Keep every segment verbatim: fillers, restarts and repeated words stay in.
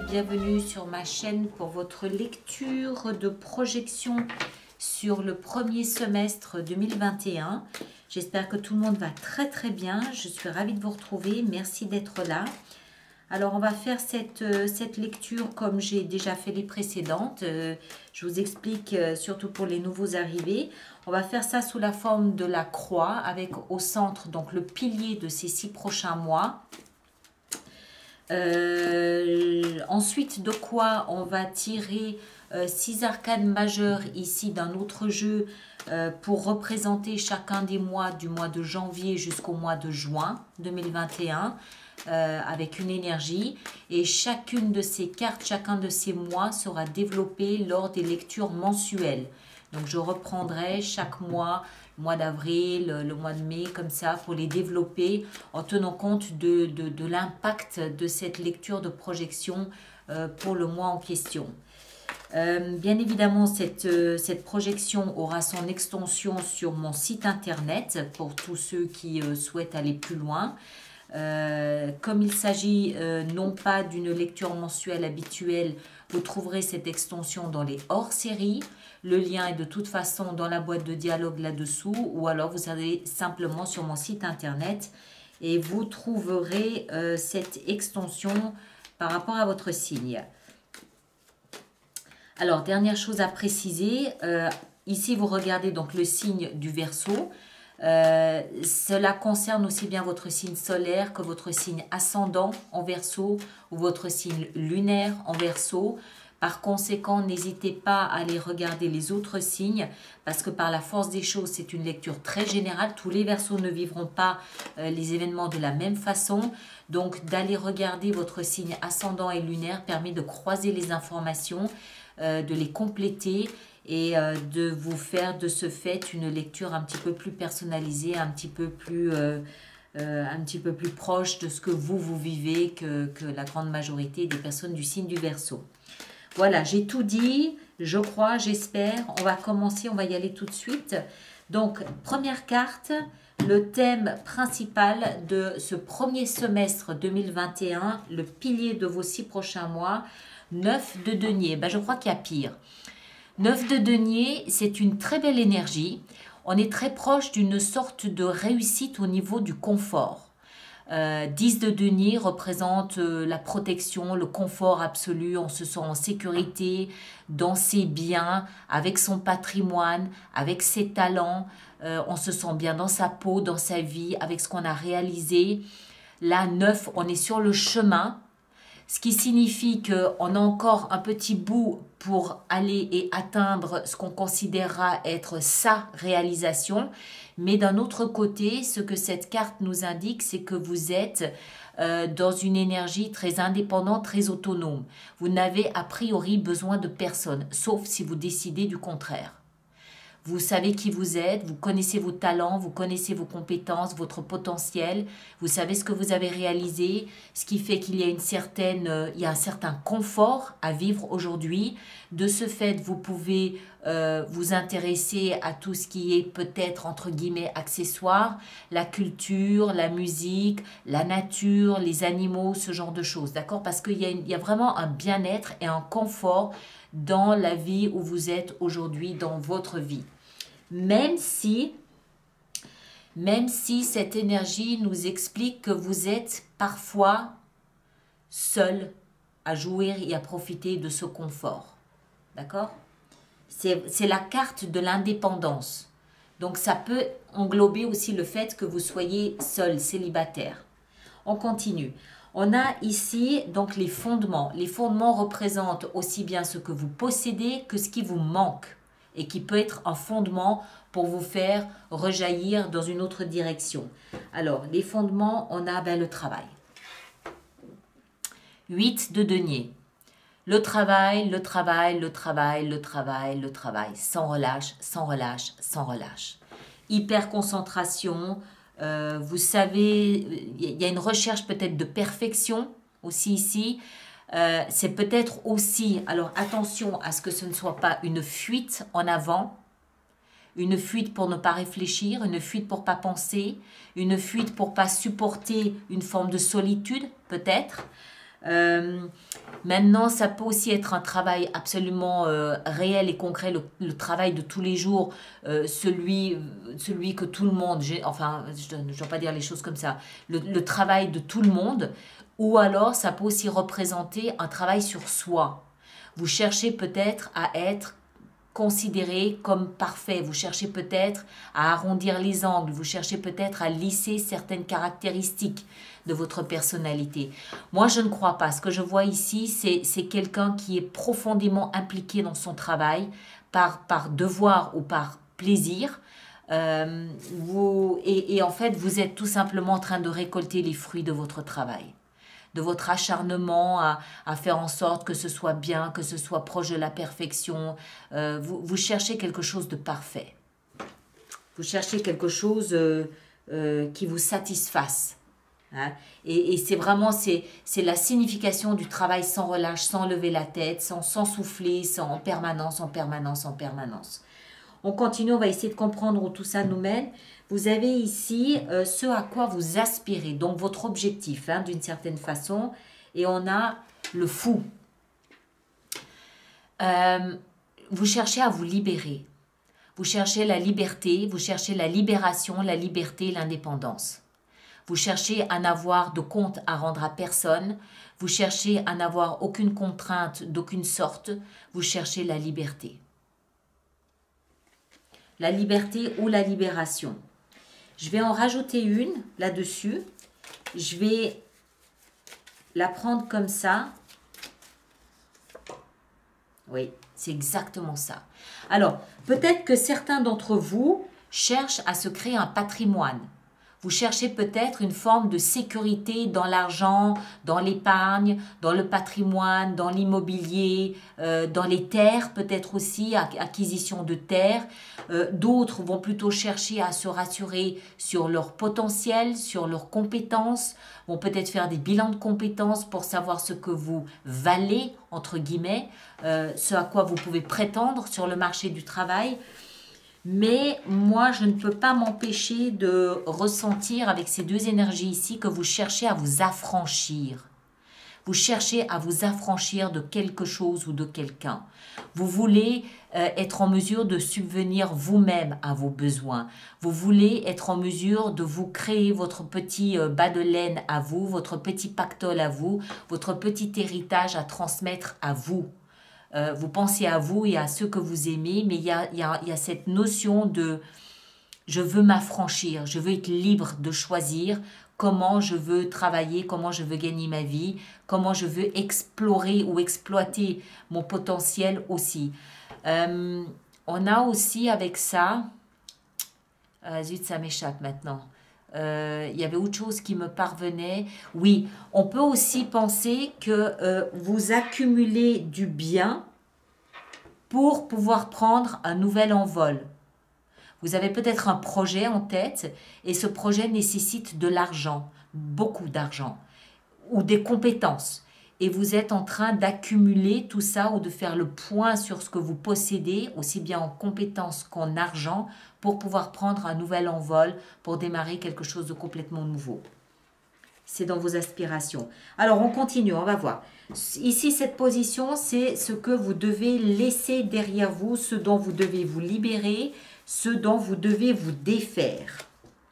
bienvenue sur ma chaîne pour votre lecture de projection sur le premier semestre deux mille vingt et un. J'espère que tout le monde va très très bien, je suis ravie de vous retrouver, merci d'être là. Alors on va faire cette, cette lecture comme j'ai déjà fait les précédentes, euh, je vous explique euh, surtout pour les nouveaux arrivés. On va faire ça sous la forme de la croix avec au centre donc le pilier de ces six prochains mois. Euh, ensuite de quoi on va tirer euh, six arcanes majeures ici d'un autre jeu euh, pour représenter chacun des mois du mois de janvier jusqu'au mois de juin deux mille vingt et un euh, avec une énergie, et chacune de ces cartes, chacun de ces mois sera développé lors des lectures mensuelles. Donc je reprendrai chaque mois, le mois d'avril, le mois de mai, comme ça, pour les développer en tenant compte de, de, de l'impact de cette lecture de projection euh, pour le mois en question. Euh, bien évidemment, cette, euh, cette projection aura son extension sur mon site internet pour tous ceux qui euh, souhaitent aller plus loin. Euh, comme il s'agit euh, non pas d'une lecture mensuelle habituelle, vous trouverez cette extension dans les hors-séries. Le lien est de toute façon dans la boîte de dialogue là-dessous, ou alors vous allez simplement sur mon site internet et vous trouverez euh, cette extension par rapport à votre signe. Alors, dernière chose à préciser, euh, ici vous regardez donc le signe du Verseau. Euh, cela concerne aussi bien votre signe solaire que votre signe ascendant en Verseau ou votre signe lunaire en Verseau. Par conséquent, n'hésitez pas à aller regarder les autres signes parce que par la force des choses, c'est une lecture très générale. Tous les Verseaux ne vivront pas euh, les événements de la même façon. Donc, d'aller regarder votre signe ascendant et lunaire permet de croiser les informations, euh, de les compléter et euh, de vous faire de ce fait une lecture un petit peu plus personnalisée, un petit peu plus, euh, euh, un petit peu plus proche de ce que vous, vous vivez que, que la grande majorité des personnes du signe du Verseau. Voilà, j'ai tout dit, je crois, j'espère. On va commencer, on va y aller tout de suite. Donc, première carte, le thème principal de ce premier semestre deux mille vingt et un, le pilier de vos six prochains mois, neuf de denier. Ben, je crois qu'il y a pire. neuf de denier, c'est une très belle énergie. On est très proche d'une sorte de réussite au niveau du confort. Euh, dix de denier représente euh, la protection, le confort absolu, on se sent en sécurité dans ses biens, avec son patrimoine, avec ses talents, euh, on se sent bien dans sa peau, dans sa vie, avec ce qu'on a réalisé. Là, neuf, on est sur le chemin, ce qui signifie qu'on a encore un petit bout pour aller et atteindre ce qu'on considérera être sa réalisation. Mais d'un autre côté, ce que cette carte nous indique, c'est que vous êtes euh, dans une énergie très indépendante, très autonome. Vous n'avez a priori besoin de personne, sauf si vous décidez du contraire. Vous savez qui vous êtes, vous connaissez vos talents, vous connaissez vos compétences, votre potentiel, vous savez ce que vous avez réalisé, ce qui fait qu'il y a une certaine, euh, il y a un certain confort à vivre aujourd'hui. De ce fait, vous pouvez euh, vous intéresser à tout ce qui est peut-être entre guillemets accessoire, la culture, la musique, la nature, les animaux, ce genre de choses, d'accord? Parce qu'il y a une, il y a vraiment un bien-être et un confort dans la vie où vous êtes aujourd'hui, dans votre vie. Même si, même si cette énergie nous explique que vous êtes parfois seul à jouir et à profiter de ce confort. D'accord? C'est la carte de l'indépendance. Donc ça peut englober aussi le fait que vous soyez seul, célibataire. On continue. On a ici donc les fondements. Les fondements représentent aussi bien ce que vous possédez que ce qui vous manque et qui peut être un fondement pour vous faire rejaillir dans une autre direction. Alors, les fondements, on a ben, le travail. huit de denier. Le travail, le travail, le travail, le travail, le travail, sans relâche, sans relâche, sans relâche. Hyper concentration. Euh, vous savez, il y a une recherche peut-être de perfection aussi ici. Euh, c'est peut-être aussi, alors attention à ce que ce ne soit pas une fuite en avant, une fuite pour ne pas réfléchir, une fuite pour ne pas penser, une fuite pour ne pas supporter une forme de solitude peut-être. Euh, maintenant, ça peut aussi être un travail absolument euh, réel et concret, le, le travail de tous les jours, euh, celui, celui que tout le monde, j'ai- enfin, je ne dois pas dire les choses comme ça, le, le travail de tout le monde, ou alors ça peut aussi représenter un travail sur soi. Vous cherchez peut-être à être considéré comme parfait. Vous cherchez peut-être à arrondir les angles, vous cherchez peut-être à lisser certaines caractéristiques de votre personnalité. Moi, je ne crois pas. Ce que je vois ici, c'est c'est quelqu'un qui est profondément impliqué dans son travail, par, par devoir ou par plaisir. Euh, vous, et, et en fait, vous êtes tout simplement en train de récolter les fruits de votre travail, de votre acharnement à, à faire en sorte que ce soit bien, que ce soit proche de la perfection. Euh, vous, vous cherchez quelque chose de parfait. Vous cherchez quelque chose euh, euh, qui vous satisfasse. Hein. Et, et c'est vraiment c'est, c'est la signification du travail sans relâche, sans lever la tête, sans, sans souffler, sans, en permanence, en permanence, en permanence. On continue, on va essayer de comprendre où tout ça nous mène. Vous avez ici euh, ce à quoi vous aspirez, donc votre objectif, hein, d'une certaine façon. Et on a le fou. Euh, vous cherchez à vous libérer. Vous cherchez la liberté, vous cherchez la libération, la liberté, l'indépendance. Vous cherchez à n'avoir de compte à rendre à personne. Vous cherchez à n'avoir aucune contrainte d'aucune sorte. Vous cherchez la liberté. La liberté ou la libération. Je vais en rajouter une là-dessus. Je vais la prendre comme ça. Oui, c'est exactement ça. Alors, peut-être que certains d'entre vous cherchent à se créer un patrimoine. Vous cherchez peut-être une forme de sécurité dans l'argent, dans l'épargne, dans le patrimoine, dans l'immobilier, euh, dans les terres peut-être aussi, acquisition de terres. Euh, D'autres vont plutôt chercher à se rassurer sur leur potentiel, sur leurs compétences, vont peut-être faire des bilans de compétences pour savoir ce que vous valez, entre guillemets, euh, ce à quoi vous pouvez prétendre sur le marché du travail. Mais moi, je ne peux pas m'empêcher de ressentir avec ces deux énergies ici que vous cherchez à vous affranchir. Vous cherchez à vous affranchir de quelque chose ou de quelqu'un. Vous voulez euh, être en mesure de subvenir vous-même à vos besoins. Vous voulez être en mesure de vous créer votre petit euh, bas de laine à vous, votre petit pactole à vous, votre petit héritage à transmettre à vous. Euh, vous pensez à vous et à ceux que vous aimez, mais il y a, il y a, il y a cette notion de je veux m'affranchir, je veux être libre de choisir comment je veux travailler, comment je veux gagner ma vie, comment je veux explorer ou exploiter mon potentiel aussi. Euh, on a aussi avec ça, euh, zut, ça m'échappe maintenant. Euh, il y avait autre chose qui me parvenait. Oui, on peut aussi penser que euh, vous accumulez du bien pour pouvoir prendre un nouvel envol. Vous avez peut-être un projet en tête et ce projet nécessite de l'argent, beaucoup d'argent, ou des compétences. Et vous êtes en train d'accumuler tout ça ou de faire le point sur ce que vous possédez, aussi bien en compétences qu'en argent, pour pouvoir prendre un nouvel envol, pour démarrer quelque chose de complètement nouveau. C'est dans vos aspirations. Alors, on continue, on va voir. Ici, cette position, c'est ce que vous devez laisser derrière vous, ce dont vous devez vous libérer, ce dont vous devez vous défaire.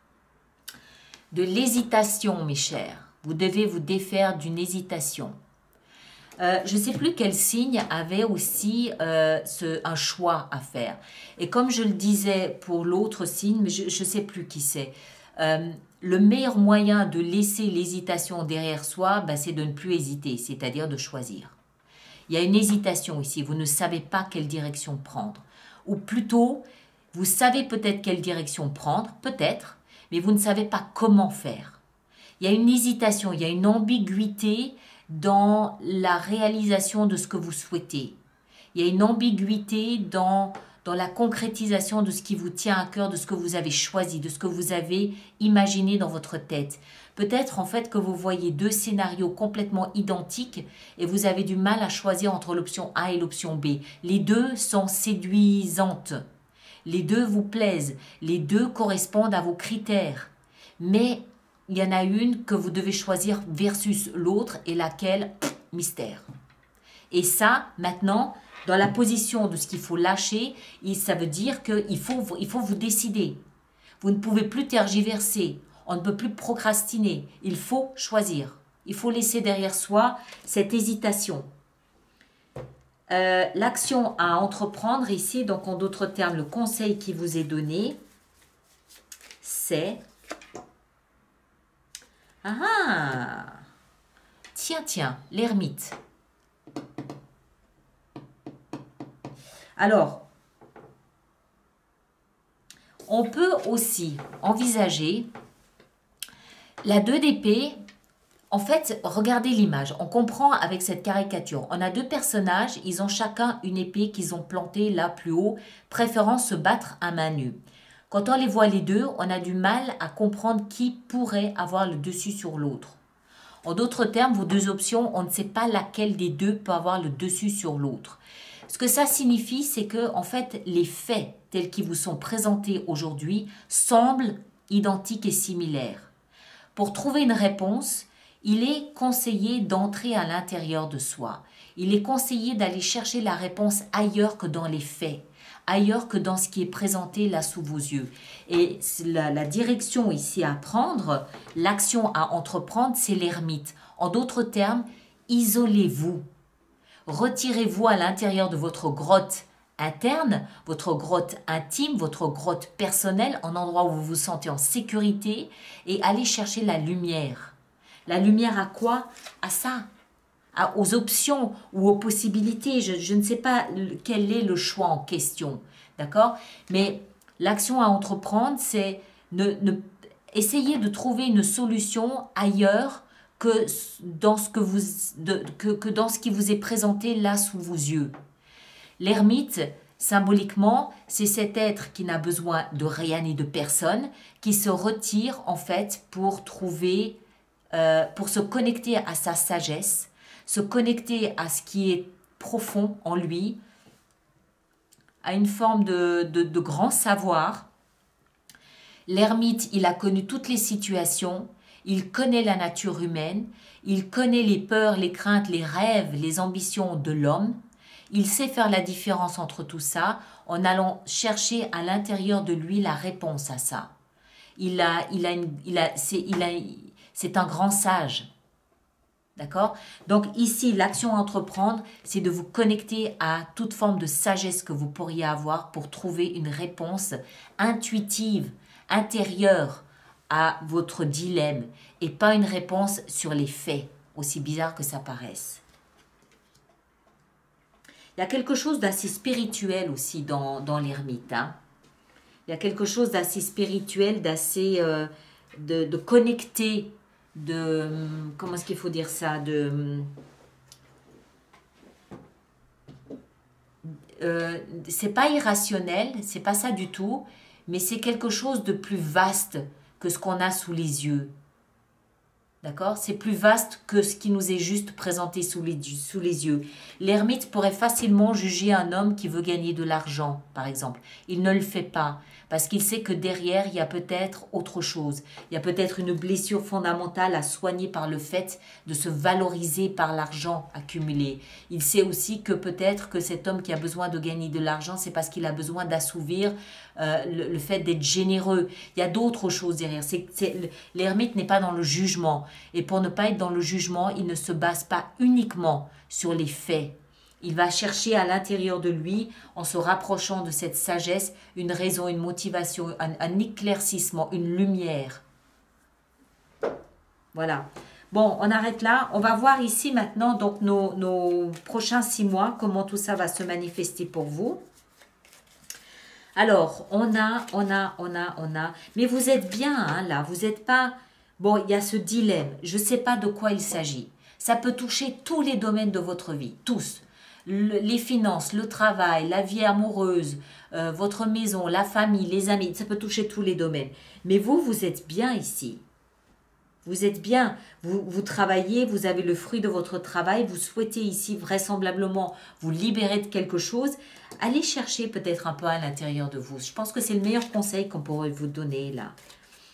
De l'hésitation, mes chers. Vous devez vous défaire d'une hésitation. Euh, je ne sais plus quel signe avait aussi euh, ce, un choix à faire. Et comme je le disais pour l'autre signe, mais je ne sais plus qui c'est, euh, le meilleur moyen de laisser l'hésitation derrière soi, ben, c'est de ne plus hésiter, c'est-à-dire de choisir. Il y a une hésitation ici, vous ne savez pas quelle direction prendre. Ou plutôt, vous savez peut-être quelle direction prendre, peut-être, mais vous ne savez pas comment faire. Il y a une hésitation, il y a une ambiguïté dans la réalisation de ce que vous souhaitez. Il y a une ambiguïté dans, dans la concrétisation de ce qui vous tient à cœur, de ce que vous avez choisi, de ce que vous avez imaginé dans votre tête. Peut-être en fait que vous voyez deux scénarios complètement identiques et vous avez du mal à choisir entre l'option A et l'option B. Les deux sont séduisantes. Les deux vous plaisent. Les deux correspondent à vos critères. Mais il y en a une que vous devez choisir versus l'autre et laquelle, mystère. Et ça, maintenant, dans la position de ce qu'il faut lâcher, ça veut dire qu'il faut, il faut vous décider. Vous ne pouvez plus tergiverser, on ne peut plus procrastiner, il faut choisir. Il faut laisser derrière soi cette hésitation. Euh, L'action à entreprendre ici, donc en d'autres termes, le conseil qui vous est donné, c'est... Ah ah! Tiens, tiens, l'ermite. Alors, on peut aussi envisager la deux d'épée. En fait, regardez l'image. On comprend avec cette caricature. On a deux personnages, ils ont chacun une épée qu'ils ont plantée là plus haut, préférant se battre à main nue. Quand on les voit les deux, on a du mal à comprendre qui pourrait avoir le dessus sur l'autre. En d'autres termes, vos deux options, on ne sait pas laquelle des deux peut avoir le dessus sur l'autre. Ce que ça signifie, c'est que en fait, les faits tels qu'ils vous sont présentés aujourd'hui semblent identiques et similaires. Pour trouver une réponse, il est conseillé d'entrer à l'intérieur de soi. Il est conseillé d'aller chercher la réponse ailleurs que dans les faits, ailleurs que dans ce qui est présenté là sous vos yeux. Et la, la direction ici à prendre, l'action à entreprendre, c'est l'ermite. En d'autres termes, isolez-vous. Retirez-vous à l'intérieur de votre grotte interne, votre grotte intime, votre grotte personnelle, un endroit où vous vous sentez en sécurité et allez chercher la lumière. La lumière à quoi? À ça, à, aux options ou aux possibilités. Je, je ne sais pas quel est le choix en question, d'accord? Mais l'action à entreprendre, c'est ne, ne, essayer de trouver une solution ailleurs que dans, ce que, vous, de, que, que dans ce qui vous est présenté là sous vos yeux. L'ermite, symboliquement, c'est cet être qui n'a besoin de rien ni de personne, qui se retire en fait pour trouver... Euh, pour se connecter à sa sagesse, se connecter à ce qui est profond en lui, à une forme de, de, de grand savoir. L'ermite, il a connu toutes les situations, il connaît la nature humaine, il connaît les peurs, les craintes, les rêves, les ambitions de l'homme. Il sait faire la différence entre tout ça en allant chercher à l'intérieur de lui la réponse à ça. Il a, il a, une, il a, c'est, il a, c'est un grand sage. D'accord? Donc ici, l'action à entreprendre, c'est de vous connecter à toute forme de sagesse que vous pourriez avoir pour trouver une réponse intuitive, intérieure à votre dilemme et pas une réponse sur les faits, aussi bizarre que ça paraisse. Il y a quelque chose d'assez spirituel aussi dans, dans l'ermite. Hein? Il y a quelque chose d'assez spirituel, d'assez euh, de, de connecté, de comment est-ce qu'il faut dire ça, de euh, c'est pas irrationnel, c'est pas ça du tout, mais c'est quelque chose de plus vaste que ce qu'on a sous les yeux. D'accord? C'est plus vaste que ce qui nous est juste présenté sous les, sous les yeux. L'ermite pourrait facilement juger un homme qui veut gagner de l'argent, par exemple. Il ne le fait pas, parce qu'il sait que derrière, il y a peut-être autre chose. Il y a peut-être une blessure fondamentale à soigner par le fait de se valoriser par l'argent accumulé. Il sait aussi que peut-être que cet homme qui a besoin de gagner de l'argent, c'est parce qu'il a besoin d'assouvir euh, le, le fait d'être généreux. Il y a d'autres choses derrière. L'ermite n'est pas dans le jugement. Et pour ne pas être dans le jugement, il ne se base pas uniquement sur les faits. Il va chercher à l'intérieur de lui, en se rapprochant de cette sagesse, une raison, une motivation, un, un éclaircissement, une lumière. Voilà. Bon, on arrête là. On va voir ici maintenant donc nos, nos prochains six mois, comment tout ça va se manifester pour vous. Alors, on a, on a, on a, on a. Mais vous êtes bien hein, là, vous n'êtes pas... Bon, il y a ce dilemme. Je ne sais pas de quoi il s'agit. Ça peut toucher tous les domaines de votre vie, tous. Le, les finances, le travail, la vie amoureuse, euh, votre maison, la famille, les amis, ça peut toucher tous les domaines. Mais vous, vous êtes bien ici. Vous êtes bien, vous, vous travaillez, vous avez le fruit de votre travail, vous souhaitez ici vraisemblablement vous libérer de quelque chose. Allez chercher peut-être un peu à l'intérieur de vous. Je pense que c'est le meilleur conseil qu'on pourrait vous donner là.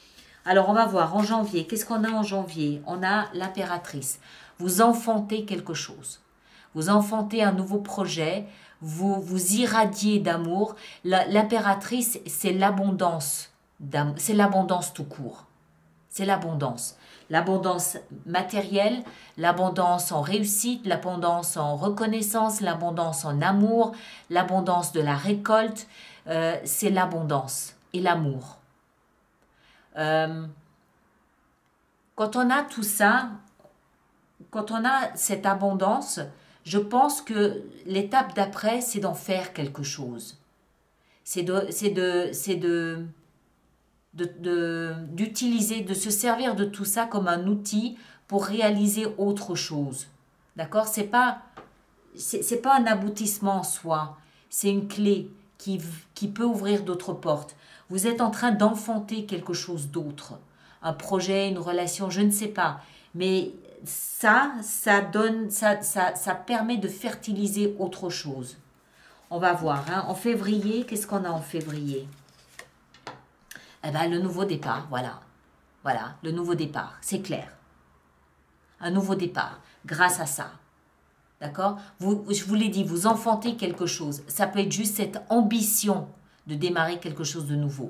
Alors, on va voir en janvier. Qu'est-ce qu'on a en janvier? On a l'impératrice. Vous enfantez quelque chose. Vous enfantez un nouveau projet. Vous, vous irradiez d'amour. L'impératrice, c'est l'abondance. C'est l'abondance tout court. C'est l'abondance. L'abondance matérielle, l'abondance en réussite, l'abondance en reconnaissance, l'abondance en amour, l'abondance de la récolte. Euh, c'est l'abondance et l'amour. Euh, quand on a tout ça, quand on a cette abondance, je pense que l'étape d'après, c'est d'en faire quelque chose. C'est de, c'est de, c'est de, de, de, d'utiliser, de se servir de tout ça comme un outil pour réaliser autre chose. D'accord? C'est pas, c'est, c'est pas un aboutissement en soi. C'est une clé qui, qui peut ouvrir d'autres portes. Vous êtes en train d'enfanter quelque chose d'autre. Un projet, une relation, je ne sais pas. Mais ça, ça donne, ça, ça, ça permet de fertiliser autre chose. On va voir. Hein. En février, qu'est-ce qu'on a en février? Eh bien, le nouveau départ, voilà. Voilà, le nouveau départ, c'est clair. Un nouveau départ, grâce à ça. D'accord? Vous, je vous l'ai dit, vous enfantez quelque chose. Ça peut être juste cette ambition de démarrer quelque chose de nouveau.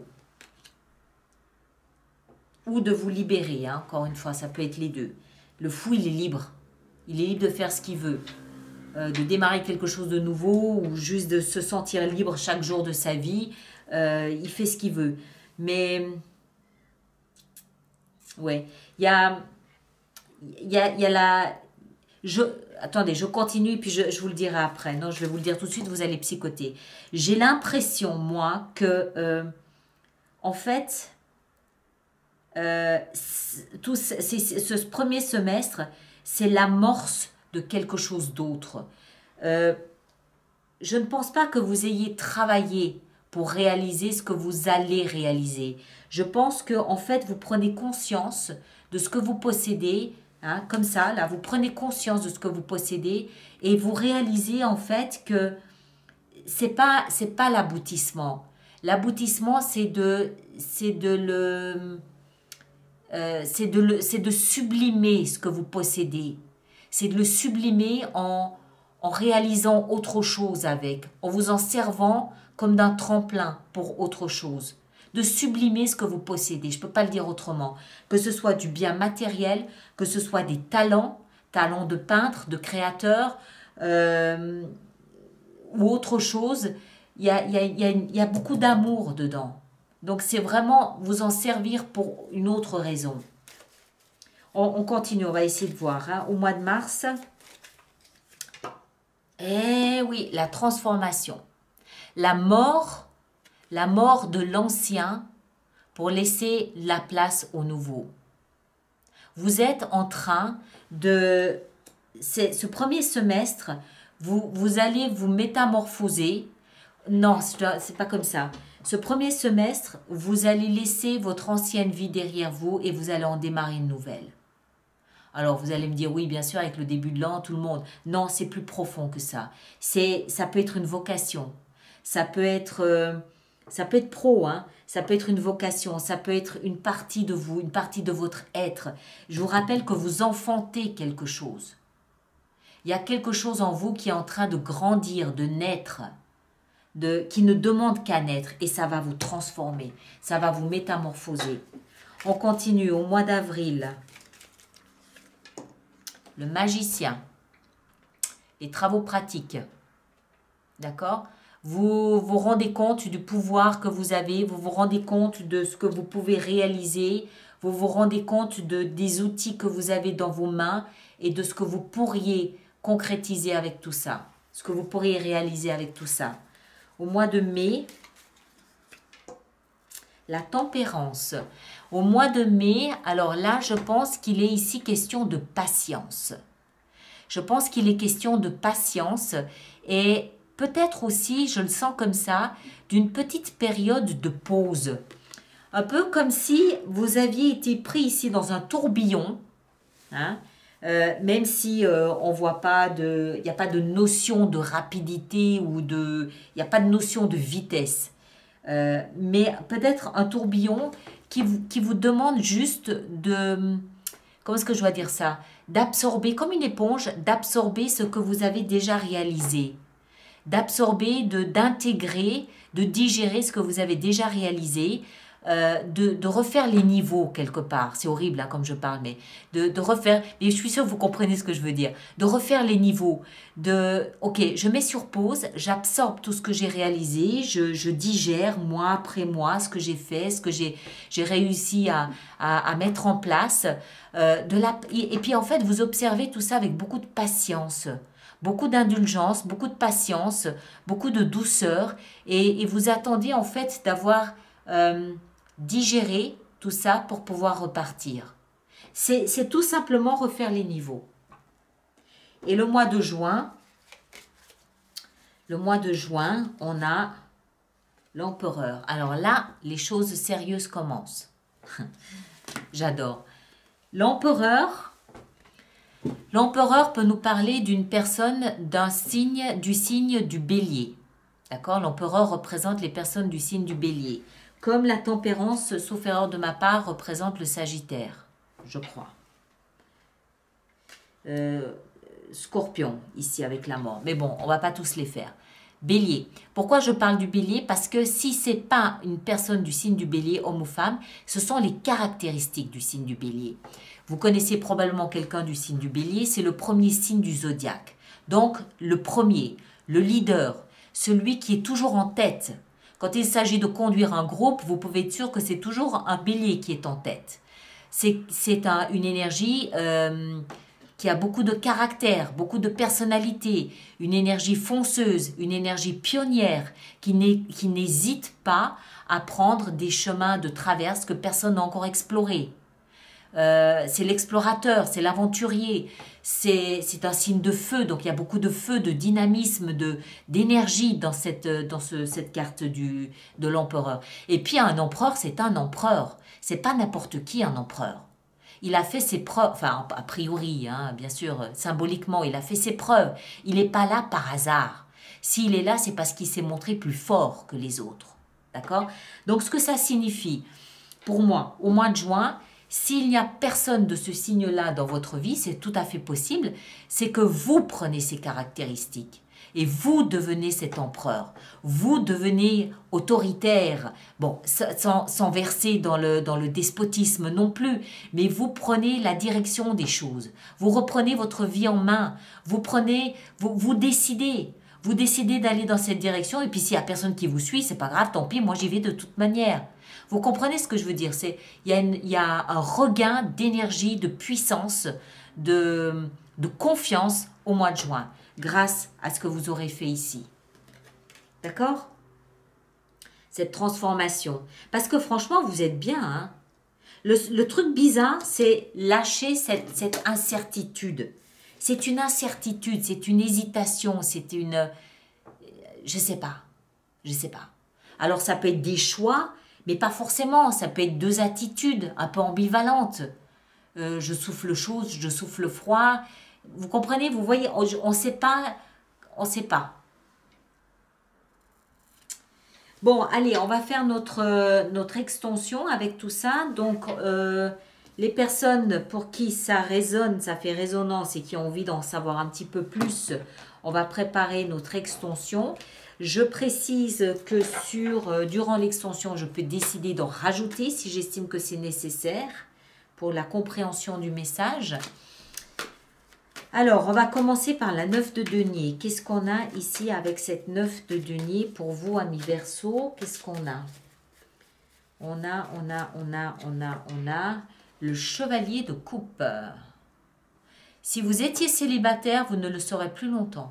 Ou de vous libérer, hein, encore une fois, ça peut être les deux. Le fou, il est libre. Il est libre de faire ce qu'il veut. Euh, de démarrer quelque chose de nouveau ou juste de se sentir libre chaque jour de sa vie. Euh, il fait ce qu'il veut. Mais, ouais, il y a, il y a, il y a la... Je, attendez, je continue puis je, je vous le dirai après. Non, je vais vous le dire tout de suite, vous allez psychoter. J'ai l'impression, moi, que, euh, en fait... Euh, tout c'est, c'est, ce premier semestre, c'est l'amorce de quelque chose d'autre. Euh, je ne pense pas que vous ayez travaillé pour réaliser ce que vous allez réaliser. Je pense que en fait, vous prenez conscience de ce que vous possédez, hein, comme ça, là, vous prenez conscience de ce que vous possédez et vous réalisez en fait que c'est pas, c'est pas l'aboutissement. L'aboutissement, c'est de, c'est de le Euh, c'est de, le, c'est de sublimer ce que vous possédez. C'est de le sublimer en, en réalisant autre chose avec, en vous en servant comme d'un tremplin pour autre chose. De sublimer ce que vous possédez, je ne peux pas le dire autrement. Que ce soit du bien matériel, que ce soit des talents, talents de peintre, de créateur, euh, ou autre chose, il y a, y a, y a, y a beaucoup d'amour dedans. Donc, c'est vraiment vous en servir pour une autre raison. On, on continue, on va essayer de voir. Hein. Au mois de mars, eh oui, la transformation. La mort, la mort de l'ancien pour laisser la place au nouveau. Vous êtes en train de... C'est, ce premier semestre, vous, vous allez vous métamorphoser. Non, c'est pas comme ça. Ce premier semestre, vous allez laisser votre ancienne vie derrière vous et vous allez en démarrer une nouvelle. Alors, vous allez me dire, oui, bien sûr, avec le début de l'an, tout le monde. Non, c'est plus profond que ça. C'est, ça peut être une vocation. Ça peut être, euh, ça peut être pro, hein. Ça peut être une vocation. Ça peut être une partie de vous, une partie de votre être. Je vous rappelle que vous enfantez quelque chose. Il y a quelque chose en vous qui est en train de grandir, de naître. De, qui ne demande qu'à naître et ça va vous transformer, ça va vous métamorphoser. On continue au mois d'avril. Le magicien, les travaux pratiques, d'accord? Vous vous rendez compte du pouvoir que vous avez, vous vous rendez compte de ce que vous pouvez réaliser, vous vous rendez compte de, des outils que vous avez dans vos mains et de ce que vous pourriez concrétiser avec tout ça, ce que vous pourriez réaliser avec tout ça. Au mois de mai, la tempérance. Au mois de mai, alors là, je pense qu'il est ici question de patience. Je pense qu'il est question de patience et peut-être aussi, je le sens comme ça, d'une petite période de pause. Un peu comme si vous aviez été pris ici dans un tourbillon, hein, Euh, même si euh, on voit pas de, il n'y a pas de notion de rapidité ou de, il n'y a pas de notion de vitesse. Euh, mais peut-être un tourbillon qui vous, qui vous demande juste de, comment est-ce que je dois dire ça, d'absorber, comme une éponge, d'absorber ce que vous avez déjà réalisé, d'absorber, de d'intégrer, de digérer ce que vous avez déjà réalisé, euh, de, de refaire les niveaux quelque part. C'est horrible hein, comme je parle, mais de, de refaire, mais je suis sûre que vous comprenez ce que je veux dire, de refaire les niveaux, de, ok, je mets sur pause, j'absorbe tout ce que j'ai réalisé, je, je digère mois après mois ce que j'ai fait, ce que j'ai j'ai réussi à, à, à mettre en place, euh, de la, et, et puis en fait, vous observez tout ça avec beaucoup de patience. Beaucoup d'indulgence, beaucoup de patience, beaucoup de douceur, et, et vous attendez en fait d'avoir euh, digéré tout ça pour pouvoir repartir. C'est c'est tout simplement refaire les niveaux. Et le mois de juin, le mois de juin, on a l'empereur. Alors là, les choses sérieuses commencent. J'adore. L'empereur, l'empereur peut nous parler d'une personne d'un signe, du signe du bélier. D'accord? L'empereur représente les personnes du signe du bélier. Comme la tempérance, sauf erreur de ma part, représente le sagittaire, je crois. Euh, Scorpion, ici avec la mort. Mais bon, on va pas tous les faire. Bélier. Pourquoi je parle du bélier? Parce que si c'est pas une personne du signe du bélier, homme ou femme, ce sont les caractéristiques du signe du bélier. Vous connaissez probablement quelqu'un du signe du bélier, c'est le premier signe du zodiaque. Donc, le premier, le leader, celui qui est toujours en tête. Quand il s'agit de conduire un groupe, vous pouvez être sûr que c'est toujours un bélier qui est en tête. C'est un, une énergie euh, qui a beaucoup de caractère, beaucoup de personnalité, une énergie fonceuse, une énergie pionnière qui n'hésite pas à prendre des chemins de traverse que personne n'a encore explorés. Euh, c'est l'explorateur, c'est l'aventurier, c'est un signe de feu, donc il y a beaucoup de feu, de dynamisme, de d'énergie dans cette dans ce, cette carte du de l'empereur. Et puis un empereur, c'est un empereur, c'est pas n'importe qui un empereur. Il a fait ses preuves, enfin a priori, hein, bien sûr, symboliquement, il a fait ses preuves. Il n'est pas là par hasard. S'il est là, c'est parce qu'il s'est montré plus fort que les autres, d'accord? Donc ce que ça signifie, pour moi, au mois de juin. S'il n'y a personne de ce signe-là dans votre vie, c'est tout à fait possible, c'est que vous prenez ces caractéristiques et vous devenez cet empereur. Vous devenez autoritaire, bon, sans, sans verser dans le, dans le despotisme non plus, mais vous prenez la direction des choses. Vous reprenez votre vie en main, vous prenez, vous, vous décidez. Vous décidez d'aller dans cette direction et puis s'il n'y a personne qui vous suit, c'est pas grave, tant pis, moi j'y vais de toute manière. Vous comprenez ce que je veux dire? C'est il y a une, il y a un regain d'énergie, de puissance, de, de confiance au mois de juin, grâce à ce que vous aurez fait ici. D'accord? Cette transformation. Parce que franchement, vous êtes bien. Hein? Le, le truc bizarre, c'est lâcher cette, cette incertitude. C'est une incertitude, c'est une hésitation, c'est une... Je sais pas, je sais pas. Alors ça peut être des choix, mais pas forcément. Ça peut être deux attitudes un peu ambivalentes. Euh, je souffle chaud, je souffle froid. Vous comprenez? Vous voyez, on ne sait pas, on sait pas. Bon, allez, on va faire notre, euh, notre extension avec tout ça. Donc... Euh, les personnes pour qui ça résonne, ça fait résonance et qui ont envie d'en savoir un petit peu plus, on va préparer notre extension. Je précise que sur, euh, durant l'extension, je peux décider d'en rajouter si j'estime que c'est nécessaire pour la compréhension du message. Alors, on va commencer par la neuf de denier. Qu'est-ce qu'on a ici avec cette neuf de denier pour vous, amis Verseau? Qu'est-ce qu'on a? On a, on a, on a, on a, on a... le chevalier de coupe. Si vous étiez célibataire, vous ne le serez plus longtemps.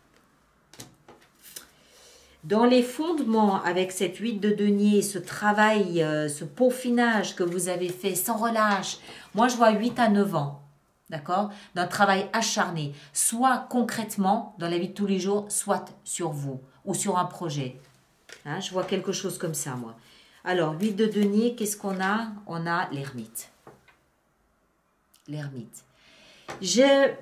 Dans les fondements, avec cette huit de denier, ce travail, euh, ce peaufinage que vous avez fait sans relâche, moi je vois huit à neuf ans, d'accord? D'un travail acharné, soit concrètement dans la vie de tous les jours, soit sur vous ou sur un projet. Hein, je vois quelque chose comme ça, moi. Alors, huit de denier, qu'est-ce qu'on a? On a l'ermite. L'ermite. J'ai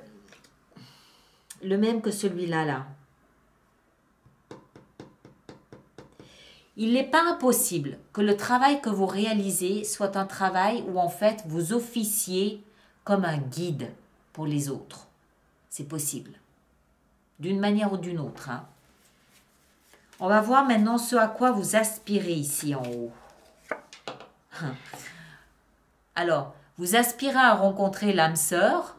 le même que celui-là, là. il n'est pas impossible que le travail que vous réalisez soit un travail où en fait vous officiez comme un guide pour les autres. C'est possible. D'une manière ou d'une autre. Hein. On va voir maintenant ce à quoi vous aspirez ici en haut. Alors, vous aspirez à rencontrer l'âme sœur.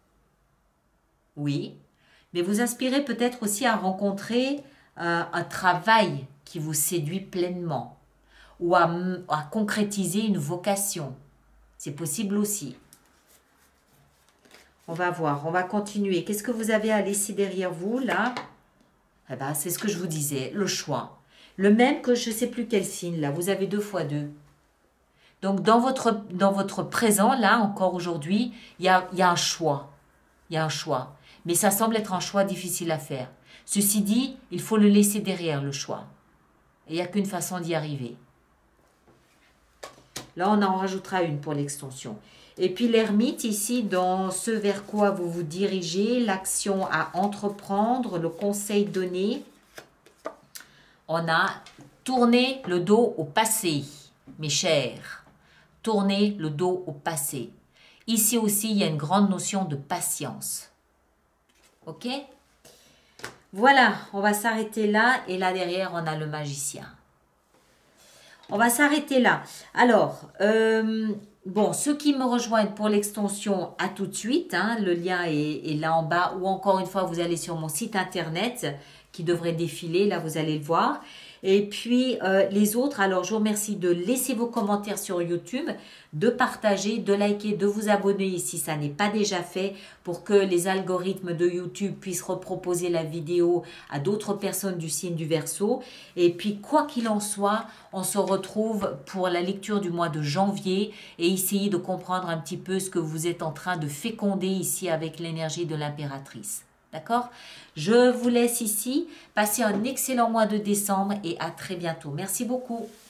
Oui. Mais vous aspirez peut-être aussi à rencontrer euh, un travail qui vous séduit pleinement. Ou à, à concrétiser une vocation. C'est possible aussi. On va voir, on va continuer. Qu'est-ce que vous avez à laisser derrière vous, là? Eh ben, c'est ce que je vous disais, le choix. Le même que je ne sais plus quel signe, là. Vous avez deux fois deux. Donc, dans votre, dans votre présent, là, encore aujourd'hui, il y a, y a un choix. Il y a un choix. Mais ça semble être un choix difficile à faire. Ceci dit, il faut le laisser derrière, le choix. Et il n'y a qu'une façon d'y arriver. Là, on en rajoutera une pour l'extension. Et puis l'ermite ici, dans ce vers quoi vous vous dirigez, l'action à entreprendre, le conseil donné, on a tourné le dos au passé, mes chers. Tourner le dos au passé. Ici aussi, il y a une grande notion de patience. Ok? Voilà, on va s'arrêter là. Et là derrière, on a le magicien. On va s'arrêter là. Alors, euh, bon, ceux qui me rejoignent pour l'extension, à tout de suite. Hein, le lien est, est là en bas. Ou encore une fois, vous allez sur mon site internet qui devrait défiler. Là, vous allez le voir. Et puis, euh, les autres, alors je vous remercie de laisser vos commentaires sur YouTube, de partager, de liker, de vous abonner si ça n'est pas déjà fait pour que les algorithmes de YouTube puissent reproposer la vidéo à d'autres personnes du signe du Verseau. Et puis, quoi qu'il en soit, on se retrouve pour la lecture du mois de janvier et essayer de comprendre un petit peu ce que vous êtes en train de féconder ici avec l'énergie de l'impératrice. D'accord? Je vous laisse ici. Passez un excellent mois de décembre et à très bientôt. Merci beaucoup.